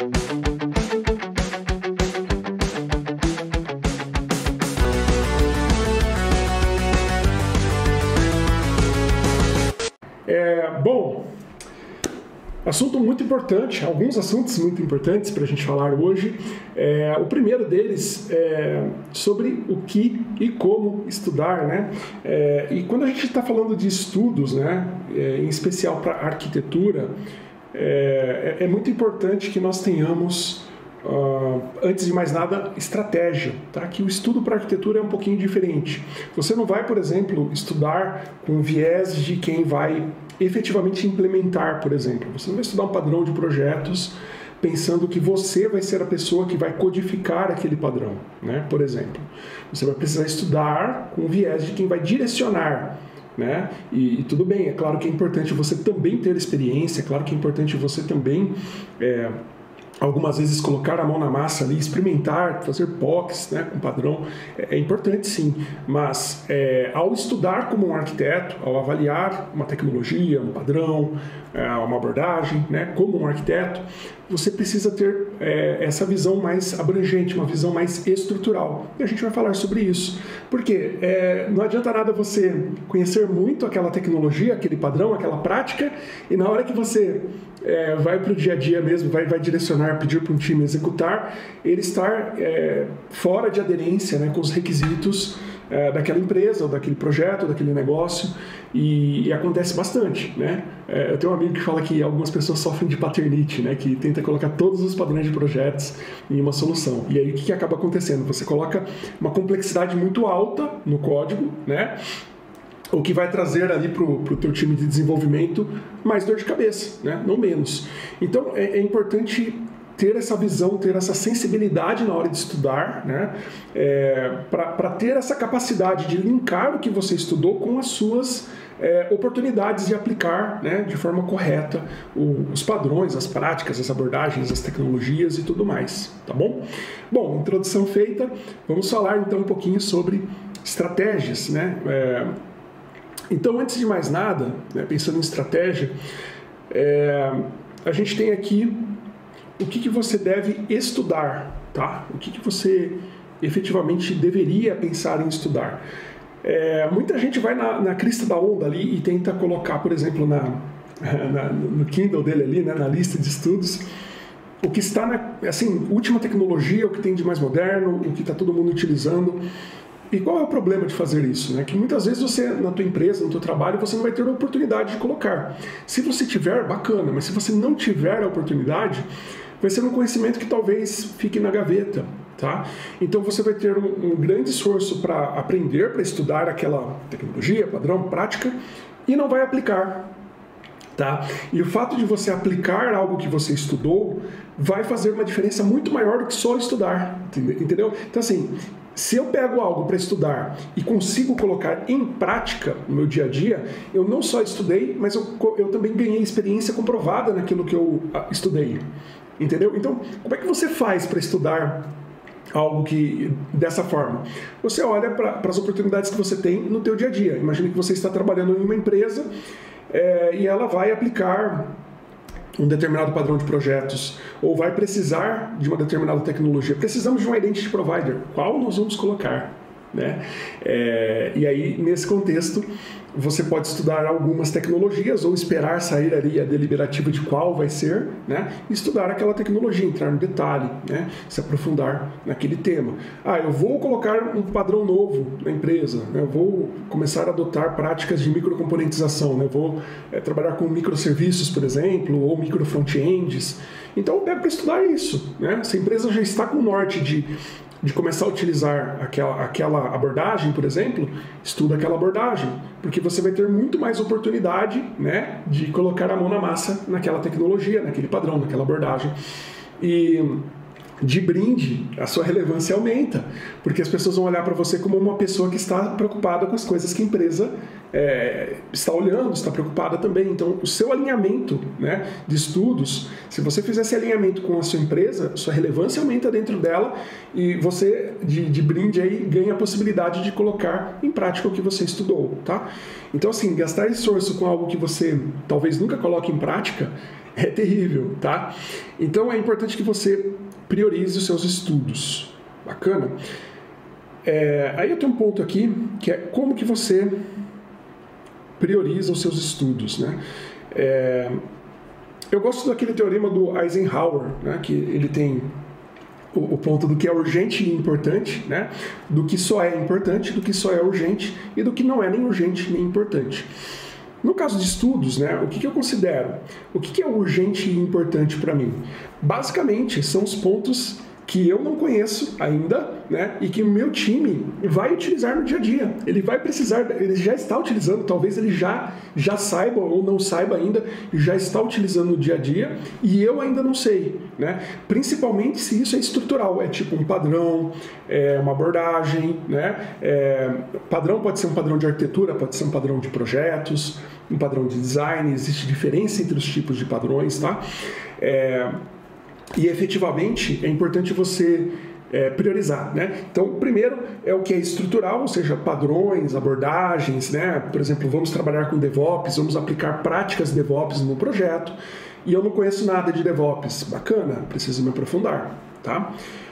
Bom, assunto muito importante, alguns assuntos muito importantes para a gente falar hoje. O primeiro deles é sobre o que e como estudar, né? E quando a gente está falando de estudos, né, em especial para arquitetura, é muito importante que nós tenhamos, antes de mais nada, estratégia, tá? Que o estudo para arquitetura é um pouquinho diferente. Você não vai, por exemplo, estudar com viés de quem vai efetivamente implementar, por exemplo. Você não vai estudar um padrão de projetos pensando que você vai ser a pessoa que vai codificar aquele padrão, né? Por exemplo, você vai precisar estudar com viés de quem vai direcionar, né? E tudo bem, é claro que é importante você também ter experiência, é claro que é importante você também algumas vezes colocar a mão na massa ali, experimentar, fazer POCs, né, com padrão, é importante sim, mas ao estudar como um arquiteto, ao avaliar uma tecnologia, um padrão, uma abordagem, né, como um arquiteto, você precisa ter essa visão mais abrangente, uma visão mais estrutural. E a gente vai falar sobre isso. Porque não adianta nada você conhecer muito aquela tecnologia, aquele padrão, aquela prática, e na hora que você vai para o dia a dia mesmo, vai direcionar, pedir para um time executar, ele estar fora de aderência, né, com os requisitos daquela empresa, ou daquele projeto, ou daquele negócio, e acontece bastante, né? Eu tenho um amigo que fala que algumas pessoas sofrem de paternite, né? Que tenta colocar todos os padrões de projetos em uma solução. E aí o que acaba acontecendo? Você coloca uma complexidade muito alta no código, né? O que vai trazer ali para o teu time de desenvolvimento mais dor de cabeça, né? Não menos. Então é importante ter essa visão, ter essa sensibilidade na hora de estudar, né? Para ter essa capacidade de linkar o que você estudou com as suas oportunidades de aplicar, né, de forma correta os padrões, as práticas, as abordagens, as tecnologias e tudo mais, tá bom? Bom, introdução feita, vamos falar então um pouquinho sobre estratégias, né? Então, antes de mais nada, né, pensando em estratégia, a gente tem aqui o que você deve estudar, tá? O que você efetivamente deveria pensar em estudar. Muita gente vai na crista da onda ali e tenta colocar, por exemplo, no Kindle dele ali, né, na lista de estudos, o que está assim, última tecnologia, o que tem de mais moderno, o que está todo mundo utilizando. E qual é o problema de fazer isso? Né? Que muitas vezes você, na tua empresa, no teu trabalho, você não vai ter a oportunidade de colocar. Se você tiver, bacana, mas se você não tiver a oportunidade, vai ser um conhecimento que talvez fique na gaveta, tá? Então você vai ter um grande esforço para aprender, para estudar aquela tecnologia, padrão, prática, e não vai aplicar, tá? E o fato de você aplicar algo que você estudou vai fazer uma diferença muito maior do que só estudar, entendeu? Então assim, se eu pego algo para estudar e consigo colocar em prática no meu dia a dia, eu não só estudei, mas eu também ganhei experiência comprovada naquilo que eu estudei. Entendeu? Então, como é que você faz para estudar algo dessa forma? Você olha para as oportunidades que você tem no teu dia a dia. Imagine que você está trabalhando em uma empresa e ela vai aplicar um determinado padrão de projetos ou vai precisar de uma determinada tecnologia. Precisamos de um identity provider. Qual nós vamos colocar? Né? E aí, nesse contexto, você pode estudar algumas tecnologias ou esperar sair ali a deliberativa de qual vai ser, né? E estudar aquela tecnologia, entrar no detalhe, né? Se aprofundar naquele tema. Eu vou colocar um padrão novo na empresa, né? Eu vou começar a adotar práticas de microcomponentização, né? Eu vou trabalhar com microserviços, por exemplo, ou micro front-ends. Então, é para estudar isso, né? Se a empresa já está com o norte de começar a utilizar aquela abordagem, por exemplo, estuda aquela abordagem, porque você vai ter muito mais oportunidade, né, de colocar a mão na massa naquela tecnologia, naquele padrão, naquela abordagem. E de brinde, a sua relevância aumenta, porque as pessoas vão olhar para você como uma pessoa que está preocupada com as coisas que a empresa está olhando, está preocupada também. Então, o seu alinhamento, né, de estudos, se você fizer esse alinhamento com a sua empresa, sua relevância aumenta dentro dela e você, de brinde, aí, ganha a possibilidade de colocar em prática o que você estudou, tá? Então, assim, gastar esforço com algo que você talvez nunca coloque em prática é terrível, tá? Então é importante que você priorize os seus estudos. Bacana? Aí eu tenho um ponto aqui, que é como que você prioriza os seus estudos, né? Eu gosto daquele teorema do Eisenhower, né? Que ele tem o ponto do que é urgente e importante, né? Do que só é importante, do que só é urgente e do que não é nem urgente nem importante. No caso de estudos, né, o que eu considero? O que é urgente e importante para mim? Basicamente, são os pontos que eu não conheço ainda, né, e que o meu time vai utilizar no dia a dia. Ele vai precisar, ele já está utilizando, talvez ele já saiba ou não saiba ainda, já está utilizando no dia a dia e eu ainda não sei, né? Principalmente se isso é estrutural, é tipo um padrão, uma abordagem, né? Padrão pode ser um padrão de arquitetura, pode ser um padrão de projetos, um padrão de design, existe diferença entre os tipos de padrões, tá? E efetivamente é importante você priorizar, né? Então, o primeiro é o que é estrutural, ou seja, padrões, abordagens, né? Por exemplo, vamos trabalhar com DevOps, vamos aplicar práticas DevOps no projeto e eu não conheço nada de DevOps. Bacana, preciso me aprofundar, tá?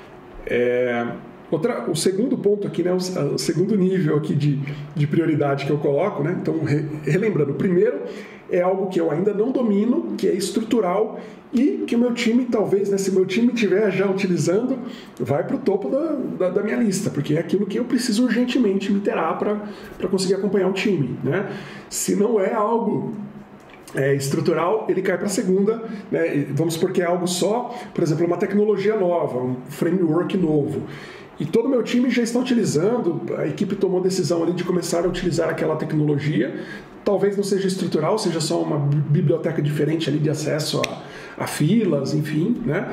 O segundo ponto aqui, né, o segundo nível aqui de prioridade que eu coloco, né? Então, relembrando, o primeiro é algo que eu ainda não domino, que é estrutural e que o meu time, talvez, né, se o meu time estiver já utilizando, vai para o topo da minha lista, porque é aquilo que eu preciso urgentemente me interar para conseguir acompanhar o time, né? Se não é algo estrutural, ele cai para a segunda, né? Vamos supor que é algo só, por exemplo, uma tecnologia nova, um framework novo. E todo o meu time já está utilizando, a equipe tomou a decisão ali de começar a utilizar aquela tecnologia. Talvez não seja estrutural, seja só uma biblioteca diferente ali de acesso a filas, enfim, né?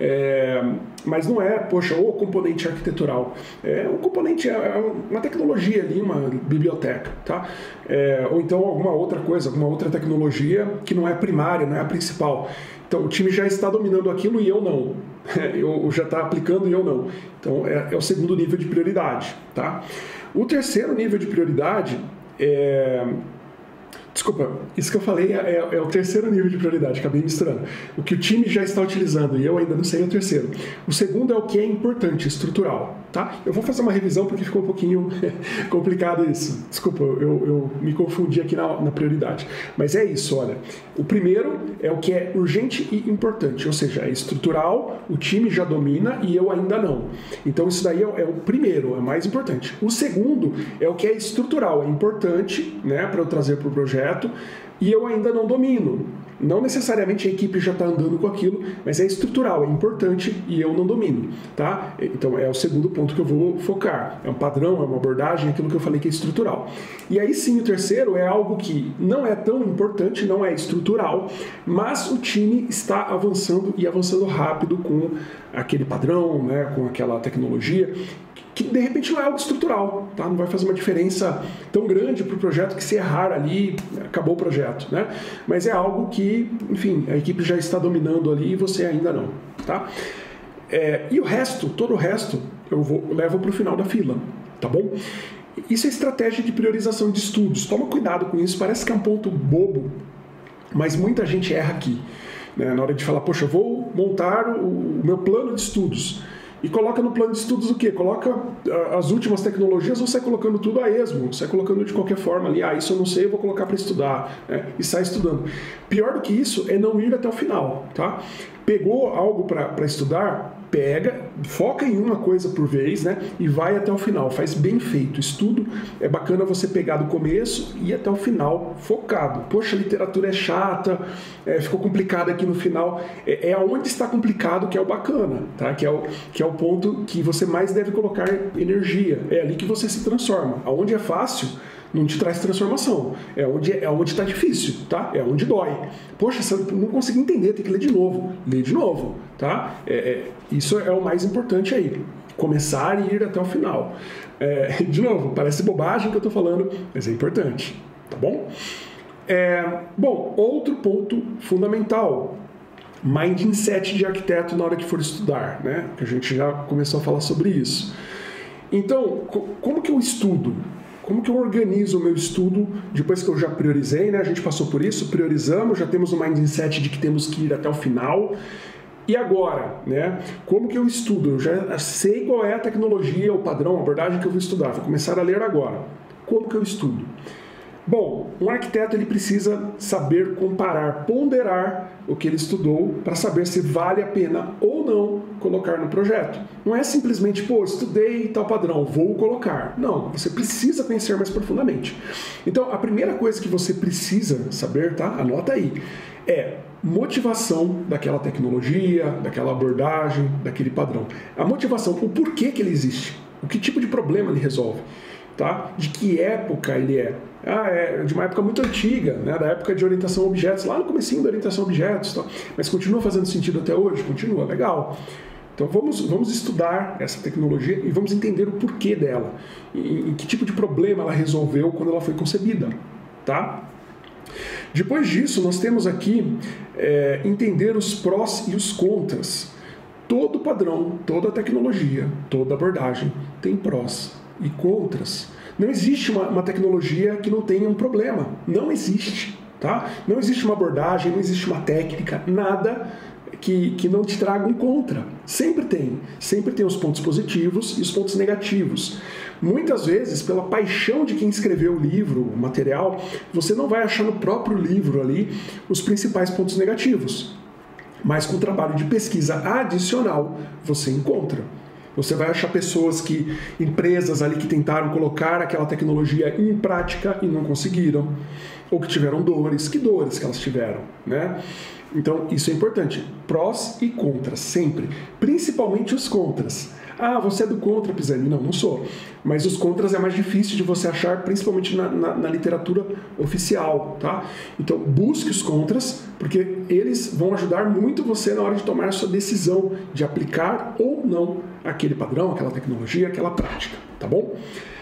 Mas não é, poxa, o componente arquitetural. Um componente, uma tecnologia ali, uma biblioteca, tá? Ou então alguma outra coisa, alguma outra tecnologia que não é primária, não é a principal. Então o time já está dominando aquilo e eu não. Eu já está aplicando e eu não. Então é o segundo nível de prioridade, tá? O terceiro nível de prioridade Desculpa, isso que eu falei é o terceiro nível de prioridade, acabei misturando. O que o time já está utilizando e eu ainda não sei é o terceiro. O segundo é o que é importante, estrutural, tá? Eu vou fazer uma revisão porque ficou um pouquinho complicado isso. Desculpa, eu me confundi aqui na prioridade. Mas é isso, olha. O primeiro é o que é urgente e importante, ou seja, é estrutural, o time já domina e eu ainda não. Então isso daí é o primeiro, é o mais importante. O segundo é o que é estrutural, é importante, né, para eu trazer para o projeto, e eu ainda não domino. Não necessariamente a equipe já está andando com aquilo, mas é estrutural, é importante e eu não domino, tá? Então é o segundo ponto que eu vou focar. É um padrão, é uma abordagem, aquilo que eu falei que é estrutural. E aí sim, o terceiro é algo que não é tão importante, não é estrutural, mas o time está avançando e avançando rápido com aquele padrão, né, com aquela tecnologia, que de repente não é algo estrutural, tá? Não vai fazer uma diferença tão grande para o projeto que se errar ali, acabou o projeto, né? Mas é algo que, enfim, a equipe já está dominando ali e você ainda não, tá? E o resto, todo o resto, eu levo para o final da fila, tá bom? Isso é estratégia de priorização de estudos. Toma cuidado com isso, parece que é um ponto bobo, mas muita gente erra aqui, né? Na hora de falar, poxa, eu vou montar o meu plano de estudos. E coloca no plano de estudos o quê? Coloca as últimas tecnologias ou sai colocando tudo a esmo, sai colocando de qualquer forma ali, isso eu não sei, eu vou colocar para estudar, né? E sai estudando. Pior do que isso é não ir até o final, tá? Pegou algo para estudar, pega, foca em uma coisa por vez, né? E vai até o final, faz bem feito. Estudo é bacana você pegar do começo e ir até o final focado. Poxa, a literatura é chata, ficou complicado aqui no final. É aonde está complicado que é o bacana, tá? Que é o ponto que você mais deve colocar energia. É ali que você se transforma. Aonde é fácil, não te traz transformação. É onde está difícil, tá? É onde dói. Poxa, você não consegui entender, tem que ler de novo. Lê de novo, tá? Isso é o mais importante aí. Começar e ir até o final. De novo, parece bobagem que eu estou falando, mas é importante, tá bom? Bom, outro ponto fundamental. Mindset de arquiteto na hora que for estudar, né? Que a gente já começou a falar sobre isso. Então, como que eu estudo? Como que eu organizo o meu estudo depois que eu já priorizei, né? A gente passou por isso, priorizamos, já temos o mindset de que temos que ir até o final. E agora, né? Como que eu estudo? Eu já sei qual é a tecnologia, o padrão, a abordagem que eu vou estudar. Vou começar a ler agora. Como que eu estudo? Bom, um arquiteto ele precisa saber comparar, ponderar o que ele estudou para saber se vale a pena ou não colocar no projeto. Não é simplesmente, pô, estudei tal padrão, vou colocar. Não, você precisa conhecer mais profundamente. Então, a primeira coisa que você precisa saber, tá? Anota aí, é motivação daquela tecnologia, daquela abordagem, daquele padrão. A motivação, o porquê que ele existe, o que tipo de problema ele resolve, tá? De que época ele é. É de uma época muito antiga, né? Da época de orientação a objetos, lá no comecinho da orientação a objetos, tá? Mas continua fazendo sentido até hoje? Continua, legal. Então vamos estudar essa tecnologia e vamos entender o porquê dela, e que tipo de problema ela resolveu quando ela foi concebida, tá? Depois disso, nós temos aqui entender os prós e os contras. Todo padrão, toda tecnologia, toda abordagem tem prós e contras. Não existe uma tecnologia que não tenha um problema. Não existe, tá? Não existe uma abordagem, não existe uma técnica, nada que não te traga um contra. Sempre tem os pontos positivos e os pontos negativos. Muitas vezes, pela paixão de quem escreveu o livro, o material, você não vai achar no próprio livro ali os principais pontos negativos. Mas com o trabalho de pesquisa adicional, você encontra. Você vai achar empresas ali que tentaram colocar aquela tecnologia em prática e não conseguiram, ou que tiveram dores. Que dores que elas tiveram, né? Então, isso é importante. Prós e contras, sempre. Principalmente os contras. Ah, você é do contra, Pisani? Não, não sou. Mas os contras é mais difícil de você achar, principalmente na literatura oficial, tá? Então, busque os contras, porque eles vão ajudar muito você na hora de tomar a sua decisão de aplicar ou não aquele padrão, aquela tecnologia, aquela prática, tá bom?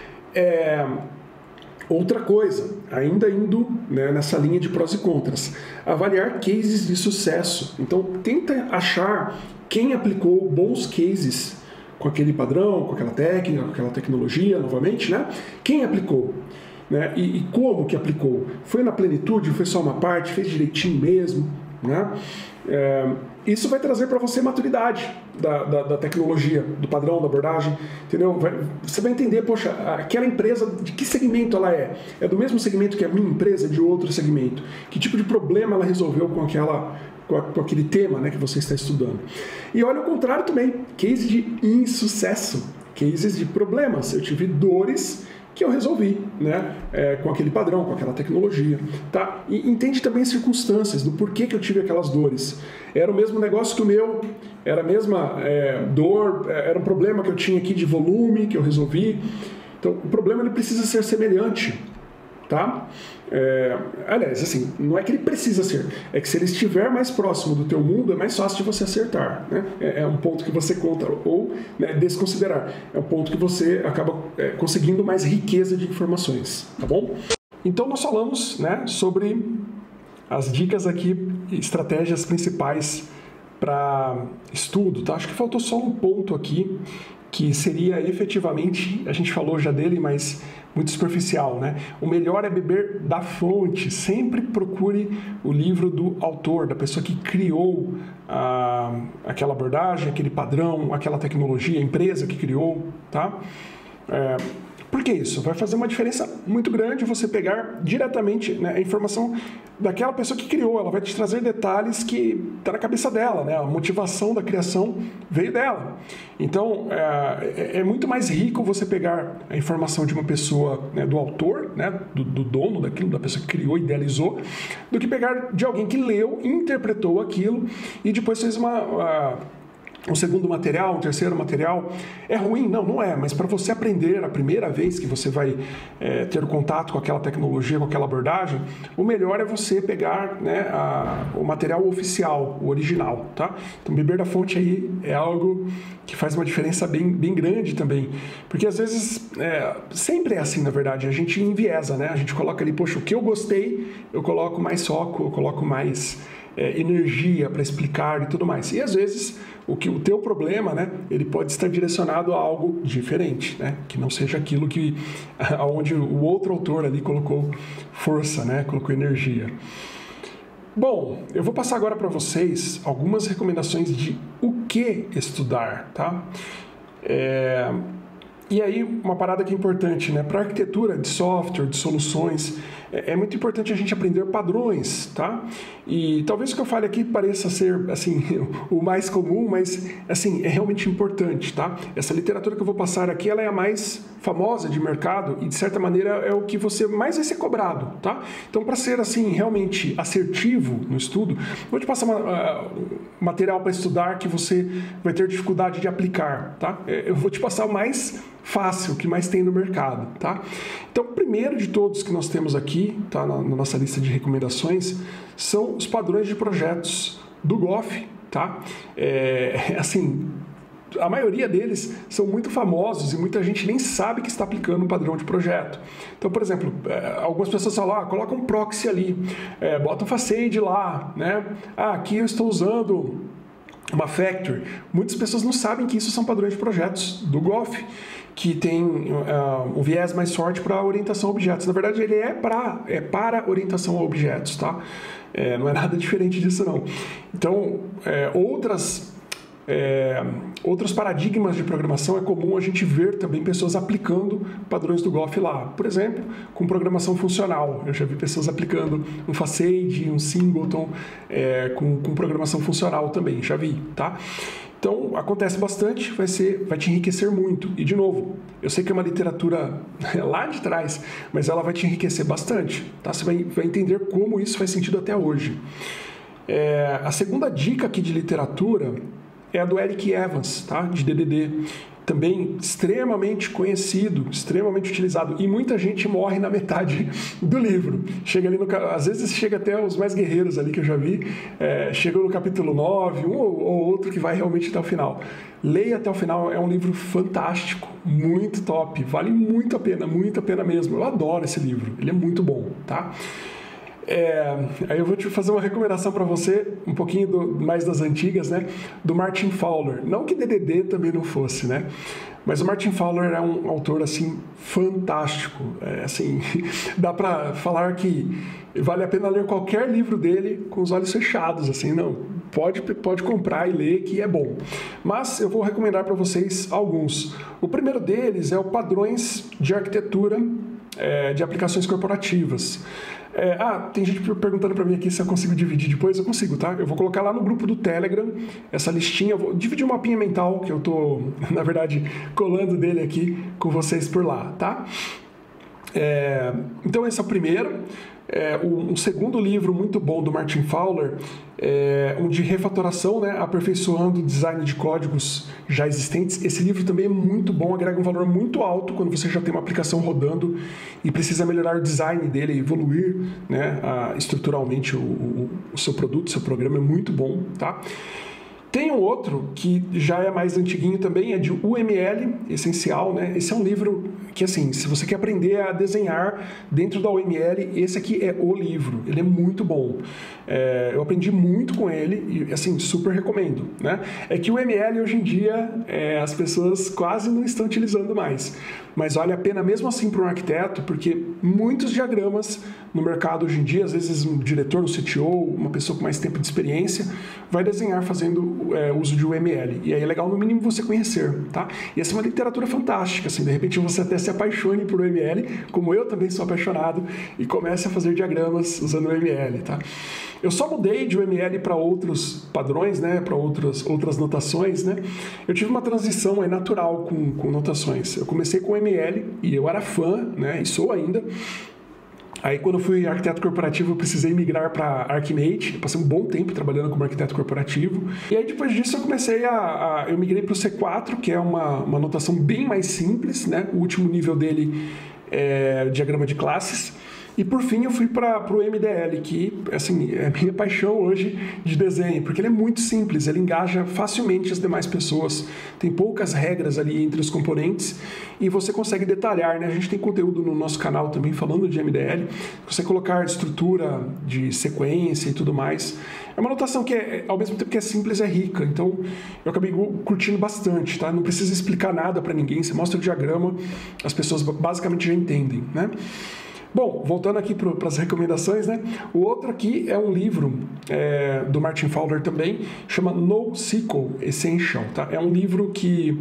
Outra coisa, ainda indo, né, nessa linha de prós e contras, avaliar cases de sucesso. Então, tenta achar quem aplicou bons cases com aquele padrão, com aquela técnica, com aquela tecnologia, novamente, né? Quem aplicou? Né? E como que aplicou? Foi na plenitude? Foi só uma parte? Fez direitinho mesmo? Né? Isso vai trazer para você maturidade da tecnologia, do padrão, da abordagem, entendeu? Você vai entender, poxa, aquela empresa, de que segmento ela é? É do mesmo segmento que a minha empresa, de outro segmento? Que tipo de problema ela resolveu com aquele tema, né, que você está estudando? E olha o contrário também, case de insucesso, cases de problemas. Eu tive dores que eu resolvi, né, com aquele padrão, com aquela tecnologia, tá? E entende também as circunstâncias do porquê que eu tive aquelas dores. Era o mesmo negócio que o meu, era a mesma dor, era um problema que eu tinha aqui de volume que eu resolvi. Então, o problema ele precisa ser semelhante, tá? Aliás, assim, não é que ele precisa ser, é que se ele estiver mais próximo do teu mundo, é mais fácil de você acertar, né? É um ponto que você conta, ou, né, desconsiderar. É um ponto que você acaba conseguindo mais riqueza de informações, tá bom? Então, nós falamos, né, sobre as dicas aqui, estratégias principais para estudo, tá? Acho que faltou só um ponto aqui, que seria efetivamente, a gente falou já dele, mas muito superficial, né? O melhor é beber da fonte. Sempre procure o livro do autor, da pessoa que criou aquela abordagem, aquele padrão, aquela tecnologia, a empresa que criou, tá? Por que isso? Vai fazer uma diferença muito grande você pegar diretamente, né, a informação daquela pessoa que criou. Ela vai te trazer detalhes que está na cabeça dela, né? A motivação da criação veio dela. Então, é muito mais rico você pegar a informação de uma pessoa, né, do autor, né, do dono daquilo, da pessoa que criou, idealizou, do que pegar de alguém que leu, interpretou aquilo e depois fez um segundo material, um terceiro material. É ruim? Não, não é. Mas para você aprender a primeira vez que você vai ter contato com aquela tecnologia, com aquela abordagem, o melhor é você pegar, né, o material oficial, o original, tá? Então, beber da fonte aí é algo que faz uma diferença bem grande também. Porque às vezes, sempre é assim, na verdade, a gente enviesa, né? A gente coloca ali, poxa, o que eu gostei, eu coloco mais foco, eu coloco mais energia para explicar e tudo mais. E às vezes o teu problema, né, ele pode estar direcionado a algo diferente, né, que não seja aquilo que aonde o outro autor ali colocou força, né, colocou energia. Bom, eu vou passar agora para vocês algumas recomendações de o que estudar, tá? E aí, uma parada que é importante, né? Para arquitetura de software, de soluções, é muito importante a gente aprender padrões, tá? E talvez o que eu fale aqui pareça ser, assim, o mais comum, mas, assim, é realmente importante, tá? Essa literatura que eu vou passar aqui, ela é a mais famosa de mercado e, de certa maneira, é o que você mais vai ser cobrado, tá? Então, para ser, assim, realmente assertivo no estudo, vou te passar material para estudar que você vai ter dificuldade de aplicar, tá? Eu vou te passar o mais fácil, o que mais tem no mercado, tá? Então, o primeiro de todos que nós temos aqui, tá, na nossa lista de recomendações, são os padrões de projetos do Goff, tá? Assim, a maioria deles são muito famosos e muita gente nem sabe que está aplicando um padrão de projeto. Então, por exemplo, algumas pessoas falam, coloca um proxy ali, bota um facade lá, né? Aqui eu estou usando uma factory. Muitas pessoas não sabem que isso são padrões de projetos do Goff, que tem um viés mais forte para orientação a objetos. Na verdade, ele é para orientação a objetos, tá? Não é nada diferente disso, não. Então, outros paradigmas de programação é comum a gente ver também pessoas aplicando padrões do Goff lá. Por exemplo, com programação funcional. Eu já vi pessoas aplicando um facade, um singleton, com programação funcional também, já vi, tá? Então, acontece bastante, vai te enriquecer muito. E, de novo, eu sei que é uma literatura lá de trás, mas ela vai te enriquecer bastante, tá? Você vai entender como isso faz sentido até hoje. A segunda dica aqui de literatura é a do Eric Evans, tá? De DDD. Também extremamente conhecido, extremamente utilizado. E muita gente morre na metade do livro. Chega ali às vezes chega até os mais guerreiros ali que eu já vi. Chegam no capítulo 9, um ou outro que vai realmente até o final. Leia até o final, é um livro fantástico, muito top. Vale muito a pena mesmo. Eu adoro esse livro, ele é muito bom, tá? Aí eu vou te fazer uma recomendação para você, um pouquinho mais das antigas, né? Do Martin Fowler. Não que DDD também não fosse, né? Mas o Martin Fowler é um autor, assim, fantástico. Assim, dá para falar que vale a pena ler qualquer livro dele com os olhos fechados, assim, não. Pode comprar e ler, que é bom. Mas eu vou recomendar para vocês alguns. O primeiro deles é o Padrões de Arquitetura de Aplicações Corporativas. Tem gente perguntando para mim aqui se eu consigo dividir depois. Eu consigo, tá? Eu vou colocar lá no grupo do Telegram essa listinha. Eu vou dividir um mapinha mental que eu tô, na verdade, colando dele aqui com vocês por lá, tá? Então esse é o primeiro. Um segundo livro muito bom do Martin Fowler é um de refatoração, né, aperfeiçoando o design de códigos já existentes. Esse livro também é muito bom, agrega um valor muito alto quando você já tem uma aplicação rodando e precisa melhorar o design dele, evoluir, né, estruturalmente o seu produto, o seu programa. É muito bom, tá? Tem um outro que já é mais antiguinho também, é de UML, essencial, né? Esse é um livro que, assim, se você quer aprender a desenhar dentro da UML, esse aqui é o livro, ele é muito bom. Eu aprendi muito com ele e, assim, super recomendo, né? É que o UML, hoje em dia, as pessoas quase não estão utilizando mais, mas vale a pena mesmo assim para um arquiteto, porque muitos diagramas no mercado hoje em dia, às vezes um diretor, um CTO, uma pessoa com mais tempo de experiência, vai desenhar fazendo uso de UML. E aí é legal, no mínimo, você conhecer, tá? E essa é uma literatura fantástica, assim, de repente você até se apaixone por UML, como eu também sou apaixonado, e comece a fazer diagramas usando UML, tá? Eu só mudei de UML para outros padrões, né, para outras notações, né? Eu tive uma transição natural com notações. Eu comecei com UML e eu era fã, né, e sou ainda. Aí, quando eu fui arquiteto corporativo, eu precisei migrar para Archimate. Eu passei um bom tempo trabalhando como arquiteto corporativo. E aí, depois disso, eu comecei eu migrei para o C4, que é uma notação bem mais simples, né? O último nível dele é diagrama de classes. E por fim eu fui para o MDL, que assim, é a minha paixão hoje de desenho, porque ele é muito simples, ele engaja facilmente as demais pessoas, tem poucas regras ali entre os componentes e você consegue detalhar, né? A gente tem conteúdo no nosso canal também falando de MDL, você colocar estrutura de sequência e tudo mais. É uma notação que, ao mesmo tempo que é simples, é rica, então eu acabei curtindo bastante, tá? Não precisa explicar nada para ninguém, você mostra o diagrama, as pessoas basicamente já entendem, né? Bom, voltando aqui para as recomendações, né? O outro aqui é um livro do Martin Fowler também, chama NoSQL Essential, tá? É um livro que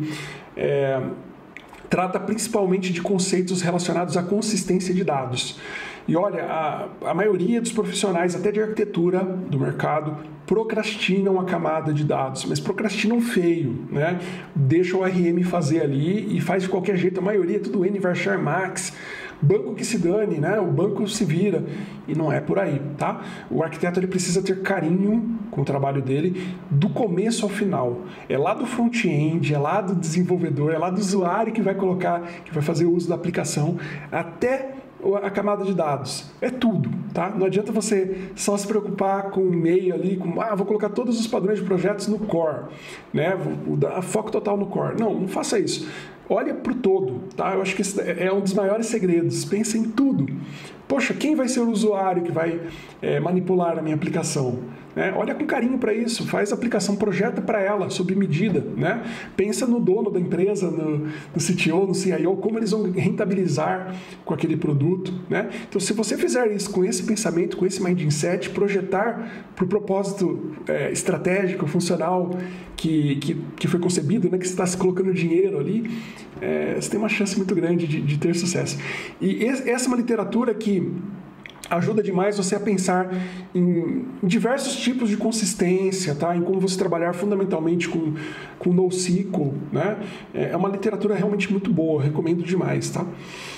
trata principalmente de conceitos relacionados à consistência de dados. E olha, a maioria dos profissionais, até de arquitetura do mercado, procrastinam a camada de dados, mas procrastinam feio, né? Deixa o RM fazer ali e faz de qualquer jeito, a maioria é tudo N varchar max, banco que se dane, né? O banco se vira e não é por aí, tá? O arquiteto ele precisa ter carinho com o trabalho dele do começo ao final. É lá do front-end, é lá do desenvolvedor, é lá do usuário que vai colocar, que vai fazer o uso da aplicação, até a camada de dados. É tudo, tá? Não adianta você só se preocupar com o meio ali, vou colocar todos os padrões de projetos no core, né? Vou dar foco total no core. Não faça isso. Olha para o todo, tá? Eu acho que esse é um dos maiores segredos. Pensa em tudo. Poxa, quem vai ser o usuário que vai manipular a minha aplicação? Olha com carinho para isso, faz a aplicação, projeta para ela, sob medida, né? Pensa no dono da empresa, no CTO, no CIO, como eles vão rentabilizar com aquele produto, né? Então, se você fizer isso com esse pensamento, com esse mindset, projetar para o propósito estratégico, funcional que foi concebido, né? Que você está se colocando dinheiro ali, você tem uma chance muito grande de ter sucesso. E essa é uma literatura que ajuda demais você a pensar em diversos tipos de consistência, tá? Em como você trabalhar fundamentalmente com NoSQL, né? É uma literatura realmente muito boa, recomendo demais, tá?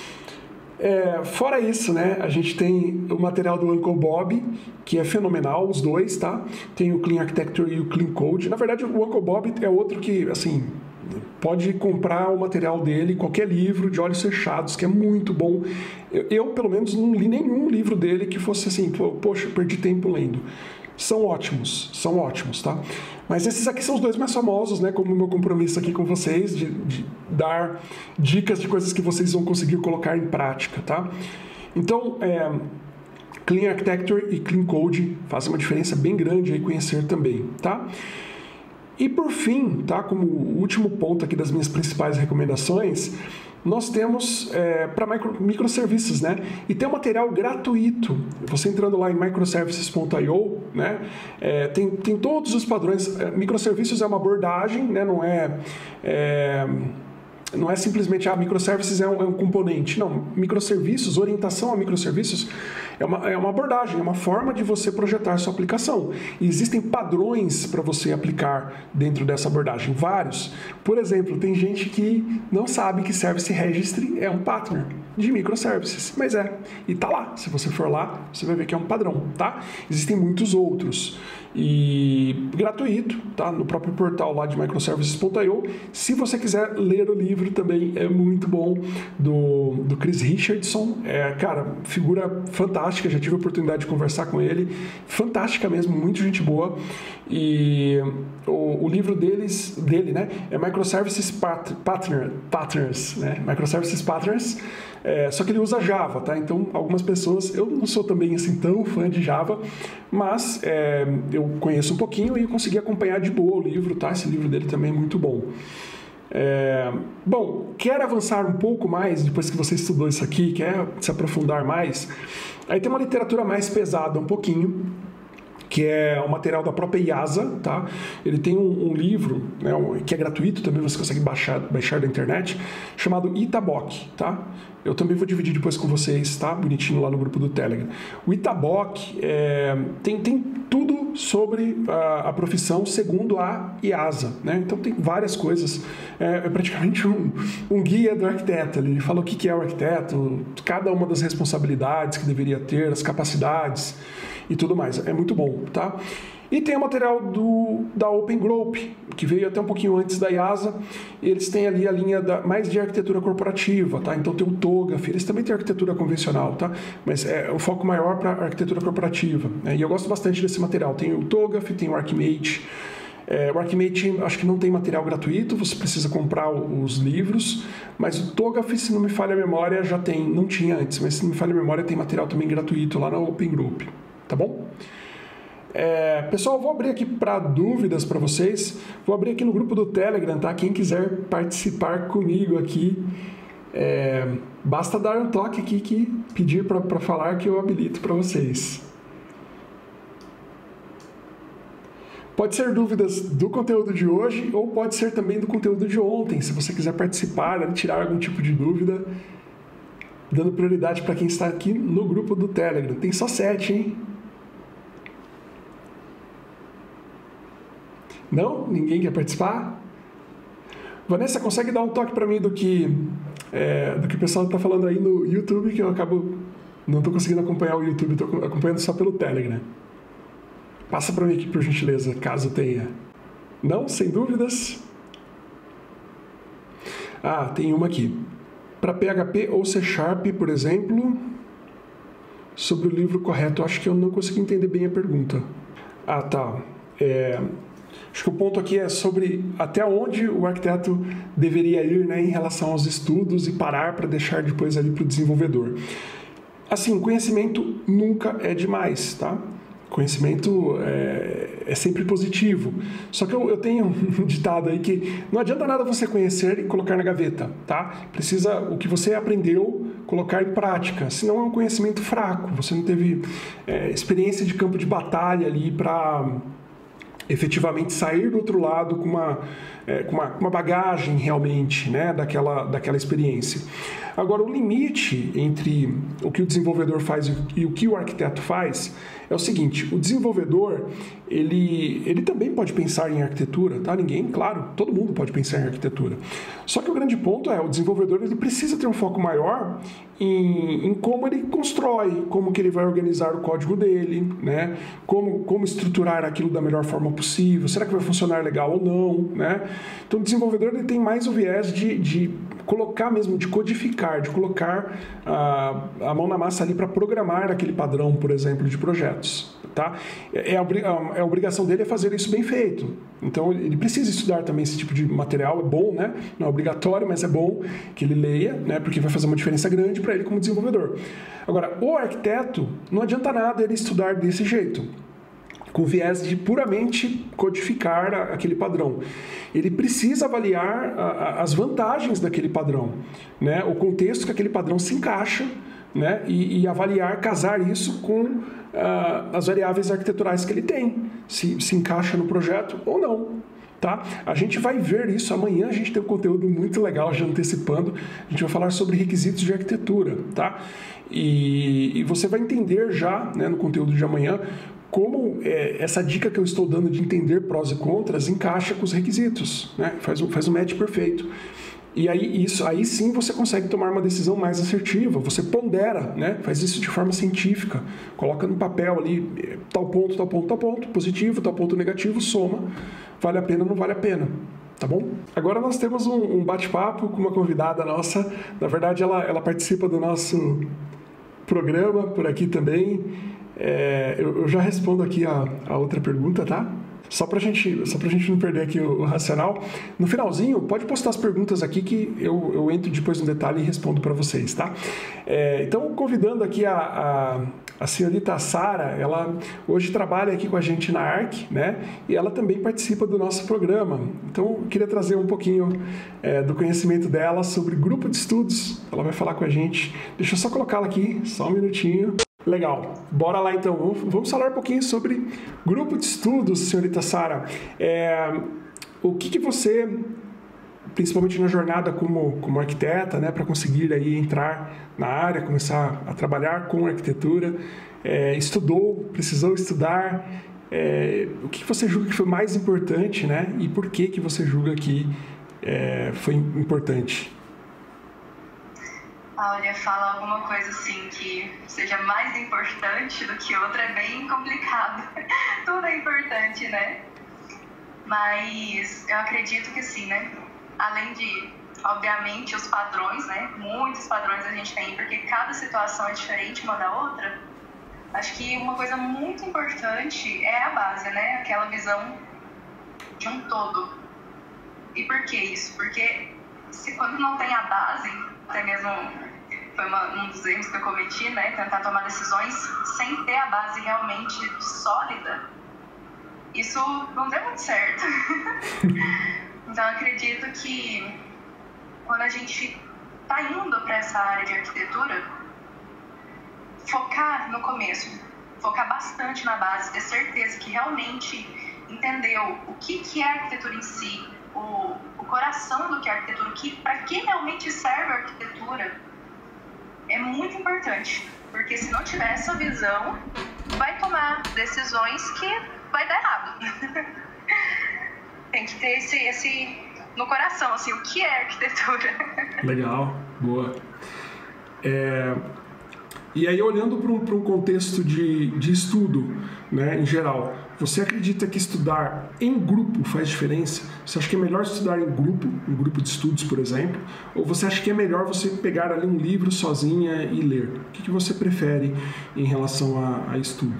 Fora isso, né, a gente tem o material do Uncle Bob, que é fenomenal, os dois, tá? Tem o Clean Architecture e o Clean Code. Na verdade, o Uncle Bob é outro que, assim, pode comprar o material dele, qualquer livro de olhos fechados, que é muito bom. Eu pelo menos, não li nenhum livro dele que fosse assim, poxa, perdi tempo lendo. São ótimos, tá? Mas esses aqui são os dois mais famosos, né? Como o meu compromisso aqui com vocês, de dar dicas de coisas que vocês vão conseguir colocar em prática, tá? Então, Clean Architecture e Clean Code fazem uma diferença bem grande aí conhecer também, tá? E por fim, tá? Como último ponto aqui das minhas principais recomendações, nós temos para microserviços, né? E tem um material gratuito. Você entrando lá em microservices.io, né? Tem todos os padrões. Microserviços é uma abordagem, né? Não é simplesmente microservices é um componente. Não, microserviços, orientação a microserviços é uma abordagem, é uma forma de você projetar sua aplicação. E existem padrões para você aplicar dentro dessa abordagem, vários. Por exemplo, tem gente que não sabe que Service Registry é um partner de microservices, mas e tá lá. Se você for lá, você vai ver que é um padrão, tá? Existem muitos outros. E gratuito, tá? No próprio portal lá de microservices.io. Se você quiser ler o livro também, é muito bom, do Chris Richardson. Cara, figura fantástica, já tive a oportunidade de conversar com ele. Fantástica mesmo, muito gente boa. E o livro dele, né? É Microservices Patterns, né? Microservices Patterns. Só que ele usa Java, tá? Então, algumas pessoas... Eu não sou também assim tão fã de Java, mas eu conheço um pouquinho e consegui acompanhar de boa o livro, tá? Esse livro dele também é muito bom. Bom, quer avançar um pouco mais, depois que você estudou isso aqui, quer se aprofundar mais, aí tem uma literatura mais pesada um pouquinho, que é o material da própria IASA, tá? Ele tem um livro, né, que é gratuito, também você consegue baixar da internet, chamado Itabok, tá? Eu também vou dividir depois com vocês, tá? Bonitinho lá no grupo do Telegram. O Itabok tem tudo sobre a profissão segundo a IASA, né? Então tem várias coisas. É praticamente um guia do arquiteto. Ele fala o que é o arquiteto, cada uma das responsabilidades que deveria ter, as capacidades e tudo mais. É muito bom, tá? E tem o material da Open Group, que veio até um pouquinho antes da IASA. Eles têm ali a linha mais de arquitetura corporativa, tá? Então tem o TOGAF, eles também têm arquitetura convencional, tá? Mas é um foco maior para arquitetura corporativa, né? E eu gosto bastante desse material. Tem o TOGAF, tem o Archimate. O Archimate acho que não tem material gratuito, você precisa comprar os livros, mas o TOGAF, se não me falha a memória, já tem, não tinha antes, mas se não me falha a memória, tem material também gratuito lá na Open Group, tá bom? Pessoal, vou abrir aqui para dúvidas para vocês, vou abrir aqui no grupo do Telegram, tá? Quem quiser participar comigo aqui, basta dar um toque aqui, pedir para falar que eu habilito para vocês. Pode ser dúvidas do conteúdo de hoje ou pode ser também do conteúdo de ontem, se você quiser participar, tirar algum tipo de dúvida, dando prioridade para quem está aqui no grupo do Telegram. Tem só 7, hein? Não? Ninguém quer participar? Vanessa, consegue dar um toque para mim do que o pessoal está falando aí no YouTube, que eu não estou conseguindo acompanhar o YouTube, estou acompanhando só pelo Telegram. Passa para mim aqui, por gentileza, caso tenha. Não? Sem dúvidas? Tem uma aqui. Para PHP ou C Sharp, por exemplo, sobre o livro correto. Acho que eu não consegui entender bem a pergunta. Tá. Acho que o ponto aqui é sobre até onde o arquiteto deveria ir, né, em relação aos estudos e parar para deixar depois ali para o desenvolvedor. Assim, conhecimento nunca é demais, tá? Conhecimento é sempre positivo. Só que eu tenho um ditado aí que não adianta nada você conhecer e colocar na gaveta, tá? Precisa o que você aprendeu colocar em prática, senão é um conhecimento fraco. Você não teve experiência de campo de batalha ali para efetivamente sair do outro lado com uma bagagem realmente, né, daquela experiência. Agora, o limite entre o que o desenvolvedor faz e o que o arquiteto faz é o seguinte: o desenvolvedor, ele também pode pensar em arquitetura, tá? Claro, todo mundo pode pensar em arquitetura. Só que o grande ponto o desenvolvedor ele precisa ter um foco maior em como ele constrói, como que ele vai organizar o código dele, né? Como estruturar aquilo da melhor forma possível, será que vai funcionar legal ou não, né? Então o desenvolvedor ele tem mais o viés de colocar mesmo, de codificar, de colocar a mão na massa ali para programar aquele padrão, por exemplo, de projetos, tá? A obrigação dele é fazer isso bem feito. Então ele precisa estudar também esse tipo de material, é bom, né? Não é obrigatório, mas é bom que ele leia, né? Porque vai fazer uma diferença grande para ele como desenvolvedor. Agora, o arquiteto, não adianta nada ele estudar desse jeito, com viés de puramente codificar aquele padrão. Ele precisa avaliar as vantagens daquele padrão, né? O contexto que aquele padrão se encaixa, né? E avaliar, casar isso com as variáveis arquiteturais que ele tem, se encaixa no projeto ou não. Tá? A gente vai ver isso amanhã, a gente tem um conteúdo muito legal já antecipando, a gente vai falar sobre requisitos de arquitetura, tá? E você vai entender já, né, no conteúdo de amanhã como essa dica que eu estou dando de entender prós e contras encaixa com os requisitos, né? Faz um match perfeito. E aí sim você consegue tomar uma decisão mais assertiva, você pondera, né? Faz isso de forma científica, coloca no papel ali, tal ponto, positivo, tal ponto negativo, soma, vale a pena ou não vale a pena, tá bom? Agora nós temos um bate-papo com uma convidada nossa, na verdade ela participa do nosso programa por aqui também. Eu já respondo aqui a outra pergunta, tá? Só pra gente não perder aqui o racional. No finalzinho, pode postar as perguntas aqui que eu entro depois no detalhe e respondo para vocês, tá? Então, convidando aqui a senhorita Sara, ela hoje trabalha aqui com a gente na ARC, né? E ela também participa do nosso programa. Então, eu queria trazer um pouquinho do conhecimento dela sobre grupo de estudos. Ela vai falar com a gente. Deixa eu só colocá-la aqui, só um minutinho. Legal, bora lá então, vamos falar um pouquinho sobre grupo de estudos, senhorita Sara. O que você, principalmente na jornada como arquiteta, né, para conseguir aí entrar na área, começar a trabalhar com arquitetura, precisou estudar, o que você julga que foi mais importante, né, e por que você julga que foi importante? Olha, falar alguma coisa assim que seja mais importante do que outra é bem complicado. Tudo é importante, né? Mas eu acredito que sim, né? Além de, obviamente, os padrões, né? Muitos padrões a gente tem, porque cada situação é diferente uma da outra. Acho que uma coisa muito importante é a base, né? Aquela visão de um todo. E por que isso? Porque quando não tem a base, até mesmo foi um dos erros que eu cometi, né? Tentar tomar decisões sem ter a base realmente sólida, isso não deu muito certo. Então, eu acredito que quando a gente está indo para essa área de arquitetura, focar no começo, focar bastante na base, ter certeza que realmente entendeu o que é a arquitetura em si, o coração do que é a arquitetura, para que realmente serve a arquitetura, é muito importante. Porque se não tiver essa visão, vai tomar decisões que vai dar errado. Tem que ter esse no coração, assim, o que é arquitetura. Legal, boa. E aí, olhando para um contexto de estudo, né, em geral, você acredita que estudar em grupo faz diferença? Você acha que é melhor estudar em grupo de estudos, por exemplo? Ou você acha que é melhor você pegar ali um livro sozinha e ler? O que você prefere em relação a estudo?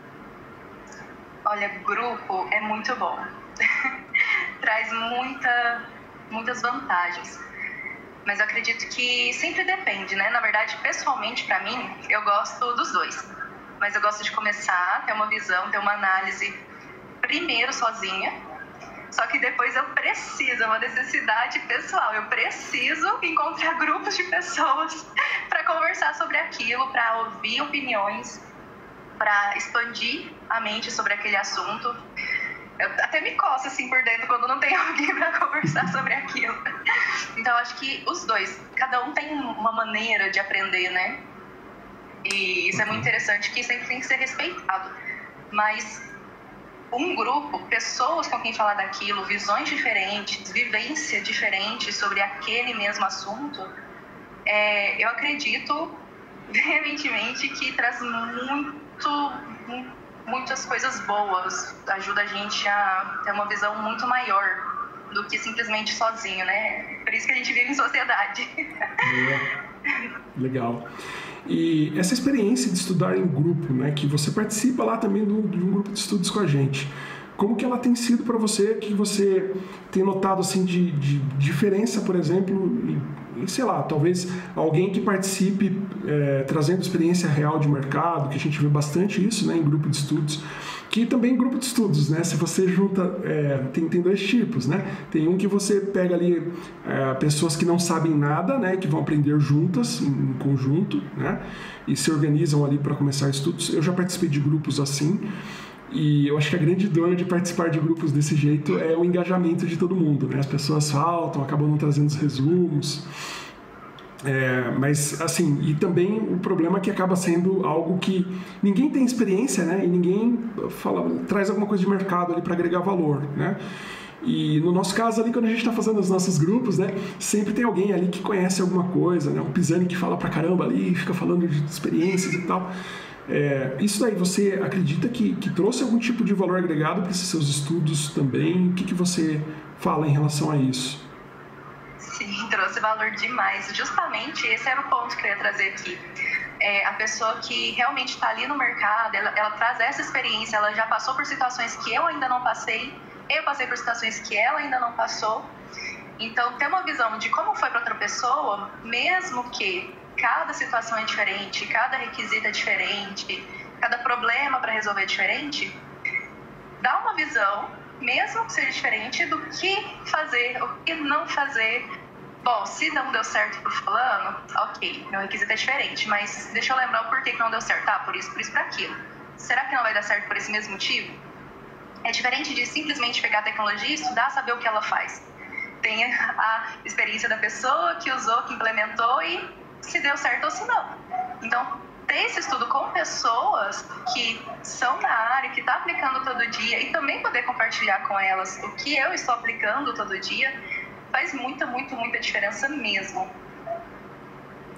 Olha, grupo é muito bom. Traz muitas vantagens. Mas eu acredito que sempre depende, né? Na verdade, pessoalmente, para mim, eu gosto dos dois. Mas eu gosto de começar, ter uma visão, ter uma análise primeiro sozinha. Só que depois eu preciso, é uma necessidade pessoal. Eu preciso encontrar grupos de pessoas para conversar sobre aquilo, para ouvir opiniões, para expandir a mente sobre aquele assunto. Eu até me coço assim por dentro quando não tem alguém para conversar sobre aquilo. Então, acho que os dois, cada um tem uma maneira de aprender, né? E isso é muito interessante, que sempre tem que ser respeitado. Mas um grupo, pessoas com quem falar daquilo, visões diferentes, vivência diferente sobre aquele mesmo assunto, eu acredito veementemente que traz muitas coisas boas, ajuda a gente a ter uma visão muito maior do que simplesmente sozinho, né? Por isso que a gente vive em sociedade. Legal. E essa experiência de estudar em grupo, né, que você participa lá também de um grupo de estudos com a gente, como que ela tem sido para você, que você tem notado assim de diferença, por exemplo, em, sei lá, talvez alguém que participe trazendo experiência real de mercado, que a gente vê bastante isso, né, em grupo de estudos, que também em grupo de estudos, né, se você junta, tem dois tipos, né, tem um que você pega ali pessoas que não sabem nada, né, que vão aprender juntas, em conjunto, né, e se organizam ali para começar estudos. Eu já participei de grupos assim, e eu acho que a grande dor de participar de grupos desse jeito é o engajamento de todo mundo, né? As pessoas faltam, acabam não trazendo os resumos. Mas, assim, e também o problema é que acaba sendo algo que ninguém tem experiência, né? E ninguém traz alguma coisa de mercado ali para agregar valor, né? E no nosso caso ali, quando a gente está fazendo os nossos grupos, né, sempre tem alguém ali que conhece alguma coisa, né? Um Pisani que fala pra caramba ali, fica falando de experiências e tal. Isso daí, você acredita que trouxe algum tipo de valor agregado para esses seus estudos também? O que você fala em relação a isso? Sim, trouxe valor demais. Justamente esse era o ponto que eu ia trazer aqui. A pessoa que realmente está ali no mercado, ela traz essa experiência, ela já passou por situações que eu ainda não passei, eu passei por situações que ela ainda não passou. Então, ter uma visão de como foi para outra pessoa, mesmo que cada situação é diferente, cada requisito é diferente, cada problema para resolver é diferente, dá uma visão, mesmo que seja diferente, do que fazer, o que não fazer. Bom, se não deu certo pro fulano, ok, meu requisito é diferente, mas deixa eu lembrar o porquê que não deu certo. Por isso, por aquilo. Será que não vai dar certo por esse mesmo motivo? É diferente de simplesmente pegar a tecnologia e estudar, saber o que ela faz. Tem a experiência da pessoa que usou, que implementou e se deu certo ou se não. Então, ter esse estudo com pessoas que são da área, que estão aplicando todo dia e também poder compartilhar com elas o que eu estou aplicando todo dia, faz muita diferença mesmo.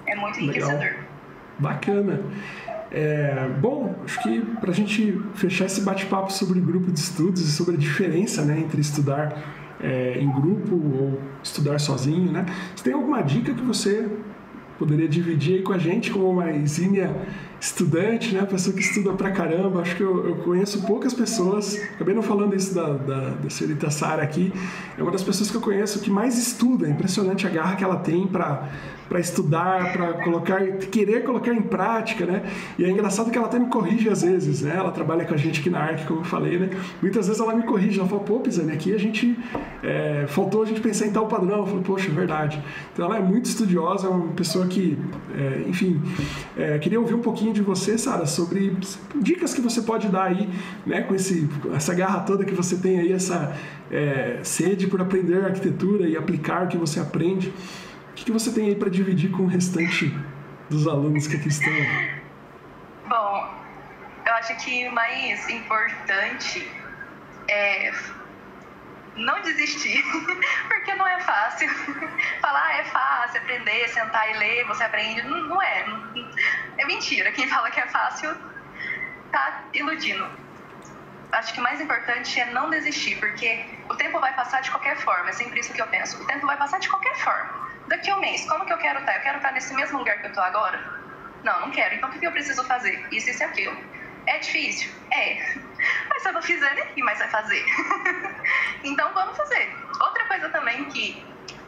É muito enriquecedor. Legal. Bacana. Bom, acho que para a gente fechar esse bate-papo sobre grupo de estudos e sobre a diferença, né, entre estudar em grupo ou estudar sozinho, né? Você tem alguma dica que você poderia dividir aí com a gente, como uma exímia estudante, né? Pessoa que estuda pra caramba? Acho que eu conheço poucas pessoas, acabei não falando isso da senhorita Sara aqui, é uma das pessoas que eu conheço que mais estuda. É impressionante a garra que ela tem para estudar, para querer colocar em prática, né? E é engraçado que ela até me corrige às vezes, né? Ela trabalha com a gente aqui na ARC, como eu falei, né? Muitas vezes ela me corrige, ela fala, pô, Pisani, aqui faltou a gente pensar em tal padrão. Eu falo, poxa, é verdade. Então ela é muito estudiosa, é uma pessoa que, enfim, queria ouvir um pouquinho de você, Sara, sobre dicas que você pode dar aí, né? Com essa garra toda que você tem aí, essa sede por aprender arquitetura e aplicar o que você aprende. O que você tem aí para dividir com o restante dos alunos que aqui estão? Bom, eu acho que o mais importante é não desistir, porque não é fácil. Falar é fácil, aprender, sentar e ler, você aprende. Não é. É mentira. Quem fala que é fácil tá iludindo. Acho que o mais importante é não desistir, porque o tempo vai passar de qualquer forma. É sempre isso que eu penso. O tempo vai passar de qualquer forma. Daqui a um mês, como que eu quero estar? Eu quero estar nesse mesmo lugar que eu estou agora? Não quero. Então, o que eu preciso fazer? Isso e aquilo. É difícil? É. Mas se eu não fizer, ninguém mais vai fazer. Então, vamos fazer. Outra coisa também que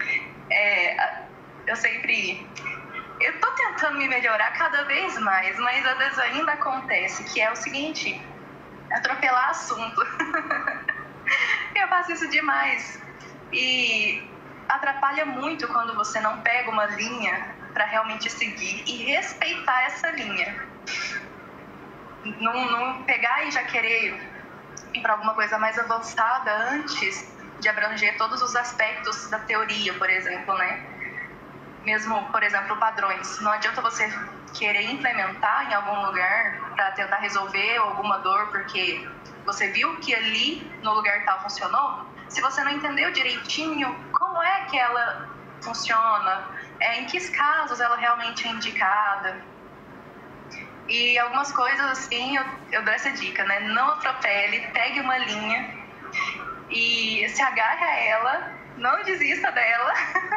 eu tô tentando me melhorar cada vez mais, mas às vezes ainda acontece, que é o seguinte, atropelar assunto. Eu faço isso demais. E atrapalha muito quando você não pega uma linha para realmente seguir e respeitar essa linha. Não pegar e já querer ir para alguma coisa mais avançada antes de abranger todos os aspectos da teoria, por exemplo, né? Mesmo, por exemplo, padrões. Não adianta você querer implementar em algum lugar para tentar resolver alguma dor porque você viu que ali no lugar tal funcionou. Se você não entendeu direitinho como é que ela funciona, em que casos ela realmente é indicada. E algumas coisas assim, eu dou essa dica, né? Não atropele, pegue uma linha e se agarre a ela, não desista dela,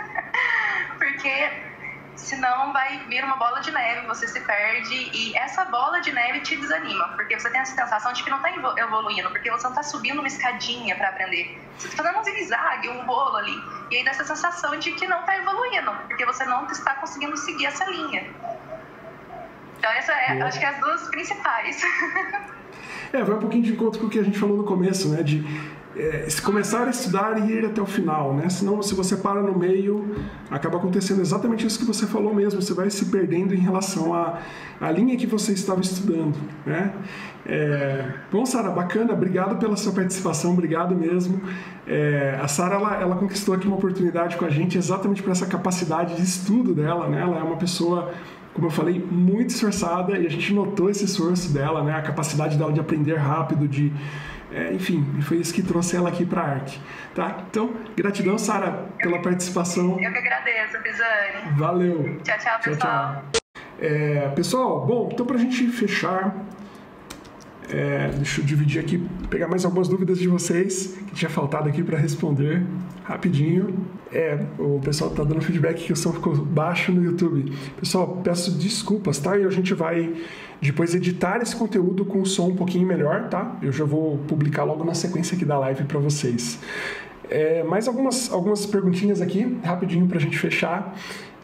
porque senão vai vir uma bola de neve, você se perde e essa bola de neve te desanima, porque você tem essa sensação de que não está evoluindo, porque você não está subindo uma escadinha para aprender, você está fazendo um zigue-zague, um bolo ali, e aí dá essa sensação de que não está evoluindo, porque você não está conseguindo seguir essa linha. Então essa acho que é as duas principais. Vai um pouquinho de encontro com o que a gente falou no começo, né, de se começar a estudar e ir até o final, né? Senão, se você para no meio, acaba acontecendo exatamente isso que você falou mesmo, você vai se perdendo em relação à linha que você estava estudando, né? Bom, Sara, bacana, obrigado pela sua participação, obrigado mesmo. A Sara, ela conquistou aqui uma oportunidade com a gente exatamente por essa capacidade de estudo dela, né? Ela é uma pessoa, como eu falei, muito esforçada e a gente notou esse esforço dela, né? A capacidade dela de aprender rápido, enfim, foi isso que trouxe ela aqui para a ARC, tá? Então, gratidão, Sara, pela participação. Eu que agradeço, Pisani. Valeu. Tchau, pessoal. Pessoal, bom, então para a gente fechar, deixa eu dividir aqui, pegar mais algumas dúvidas de vocês que tinha faltado aqui para responder rapidinho. O pessoal está dando feedback que o som ficou baixo no YouTube. Pessoal, peço desculpas, tá? E a gente vai depois editar esse conteúdo com o som um pouquinho melhor, tá? Eu já vou publicar logo na sequência aqui da live para vocês. Mais algumas perguntinhas aqui, rapidinho para a gente fechar.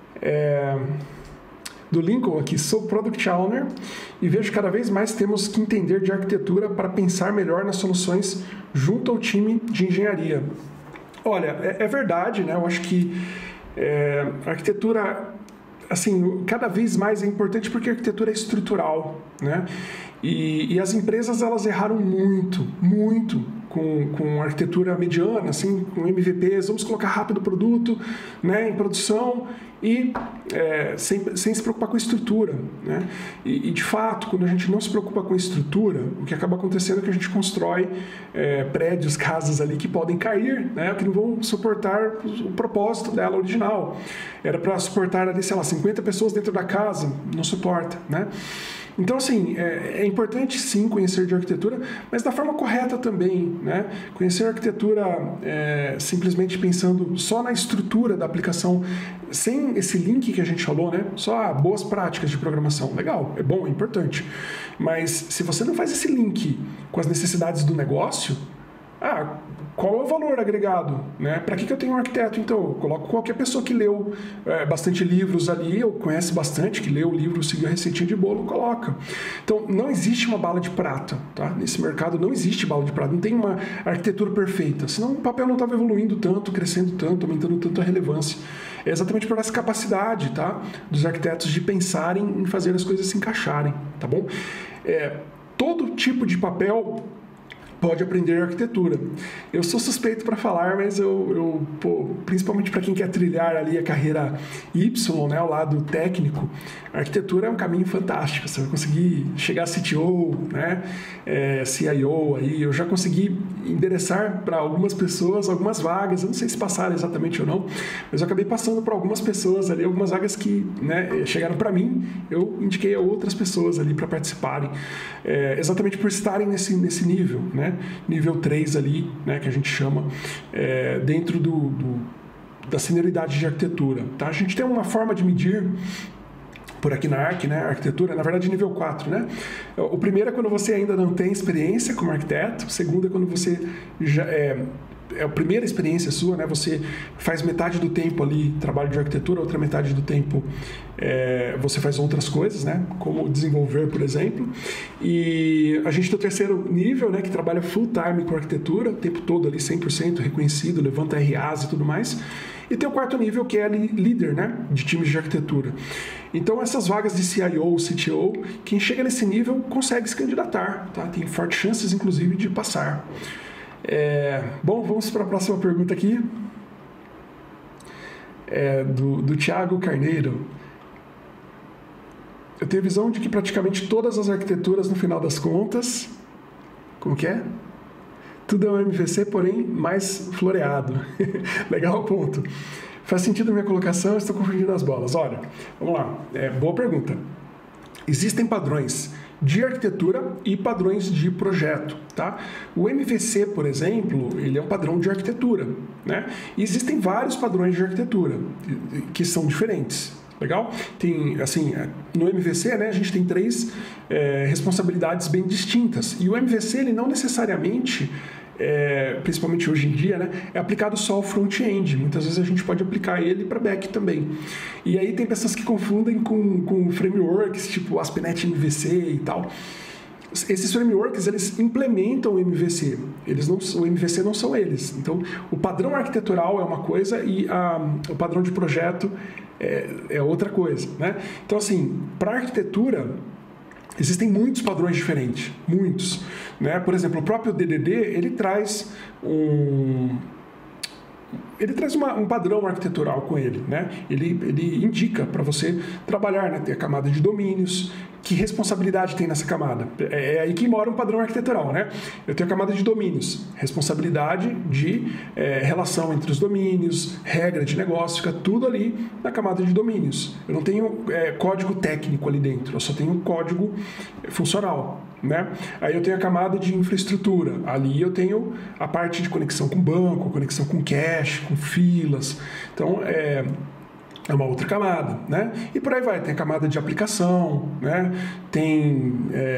Do Lincoln aqui, sou Product Owner e vejo cada vez mais temos que entender de arquitetura para pensar melhor nas soluções junto ao time de engenharia. Olha, é verdade, né? Eu acho que a arquitetura, assim, cada vez mais é importante porque a arquitetura é estrutural, né? E as empresas, elas erraram muito com arquitetura mediana, assim, com MVPs, vamos colocar rápido o produto, né, em produção e sem se preocupar com a estrutura, né? E de fato, quando a gente não se preocupa com a estrutura, o que acaba acontecendo é que a gente constrói prédios, casas ali que podem cair, né, que não vão suportar o propósito dela original. Era para suportar ali, sei lá, 50 pessoas dentro da casa, não suporta, né? Então, assim, é importante sim conhecer de arquitetura, mas da forma correta também, né? Conhecer a arquitetura simplesmente pensando só na estrutura da aplicação, sem esse link que a gente falou, né? Só boas práticas de programação. Legal, é bom, é importante. Mas se você não faz esse link com as necessidades do negócio, qual é o valor agregado? Né? Para que eu tenho um arquiteto? Então, eu coloco qualquer pessoa que leu bastante livros ali, ou conhece bastante, que leu o livro, seguiu a receitinha de bolo, coloca. Então, não existe uma bala de prata. Tá? Nesse mercado não existe bala de prata, não tem uma arquitetura perfeita. Senão o papel não estava evoluindo tanto, crescendo tanto, aumentando tanto a relevância. É exatamente por essa capacidade, tá, dos arquitetos de pensarem em fazer as coisas se encaixarem. Tá bom? Todo tipo de papel pode aprender arquitetura. Eu sou suspeito para falar, mas principalmente para quem quer trilhar ali a carreira Y, né, o lado técnico, a arquitetura é um caminho fantástico. Você vai conseguir chegar a CTO, né, CIO, aí. Eu já consegui endereçar para algumas pessoas algumas vagas, eu não sei se passaram exatamente ou não, mas eu acabei passando para algumas pessoas ali, algumas vagas que, né, chegaram para mim, eu indiquei a outras pessoas ali para participarem, exatamente por estarem nesse nível, né? Nível 3 ali, né, que a gente chama, dentro da senioridade de arquitetura. Tá? A gente tem uma forma de medir por aqui na ARC, né, a arquitetura, na verdade nível 4, né? O primeiro é quando você ainda não tem experiência como arquiteto, o segundo é quando você já é a primeira experiência sua, né? Você faz metade do tempo ali trabalho de arquitetura, outra metade do tempo você faz outras coisas, né? Como desenvolver, por exemplo. E a gente tem o terceiro nível, né? Que trabalha full time com arquitetura, o tempo todo ali 100% reconhecido, levanta RAs e tudo mais. E tem o quarto nível, que é líder, né, de times de arquitetura. Então, essas vagas de CIO, CTO, quem chega nesse nível consegue se candidatar, tá? Tem fortes chances, inclusive, de passar. Bom, vamos para a próxima pergunta aqui. Do Thiago Carneiro. Eu tenho a visão de que praticamente todas as arquiteturas, no final das contas... Como que é? Tudo é um MVC, porém mais floreado. Legal ponto. Faz sentido a minha colocação, estou confundindo as bolas. Olha, vamos lá. Boa pergunta. Existem padrões de arquitetura e padrões de projeto, tá? O MVC, por exemplo, ele é um padrão de arquitetura, né? E existem vários padrões de arquitetura que são diferentes. Legal? Tem, assim, no MVC, né, a gente tem 3 responsabilidades bem distintas. E o MVC, ele não necessariamente, principalmente hoje em dia, né, é aplicado só ao front-end. Muitas vezes a gente pode aplicar ele para back também. E aí tem pessoas que confundem com frameworks, tipo ASP.NET MVC e tal. Esses frameworks, eles implementam o MVC. O MVC não são eles. Então, o padrão arquitetural é uma coisa e o padrão de projeto é outra coisa, né? Então, assim, para arquitetura, existem muitos padrões diferentes. Muitos. Né? Por exemplo, o próprio DDD, ele traz um padrão arquitetural com ele, né? Ele indica para você trabalhar, né? Tem a camada de domínios. Que responsabilidade tem nessa camada? É aí que mora um padrão arquitetural, né? Eu tenho a camada de domínios, responsabilidade de relação entre os domínios, regra de negócio, fica tudo ali na camada de domínios. Eu não tenho código técnico ali dentro, eu só tenho código funcional, né? Aí eu tenho a camada de infraestrutura, ali eu tenho a parte de conexão com banco, conexão com cache, com filas. Então, é uma outra camada, né? E por aí vai, tem a camada de aplicação, né? Tem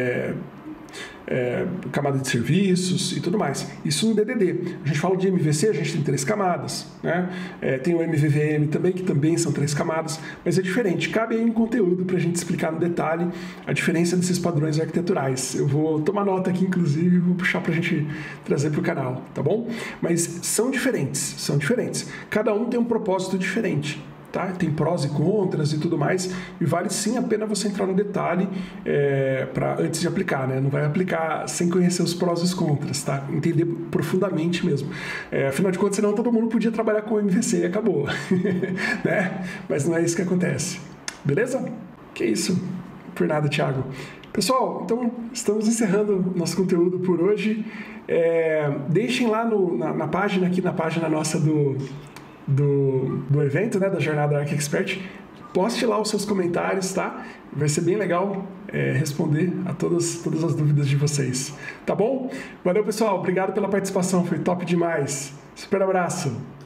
camada de serviços e tudo mais. Isso no DDD. A gente fala de MVC, a gente tem 3 camadas, né? Tem o MVVM também, que também são 3 camadas, mas é diferente. Cabe aí um conteúdo para a gente explicar no detalhe a diferença desses padrões arquiteturais. Eu vou tomar nota aqui, inclusive, e vou puxar para a gente trazer para o canal, tá bom? Mas são diferentes, são diferentes. Cada um tem um propósito diferente. tá? Tem prós e contras e tudo mais, e vale sim a pena você entrar no detalhe antes de aplicar, né? Não vai aplicar sem conhecer os prós e os contras, tá? Entender profundamente mesmo. Afinal de contas, senão todo mundo podia trabalhar com o MVC e acabou, né? Mas não é isso que acontece, beleza? Que isso, por nada, Thiago. Pessoal, então estamos encerrando nosso conteúdo por hoje. Deixem lá na página, aqui na página nossa do evento, né, da Jornada Arc Expert, poste lá os seus comentários, tá? Vai ser bem legal responder a todas as dúvidas de vocês, tá bom? Valeu, pessoal, obrigado pela participação, foi top demais. Super abraço!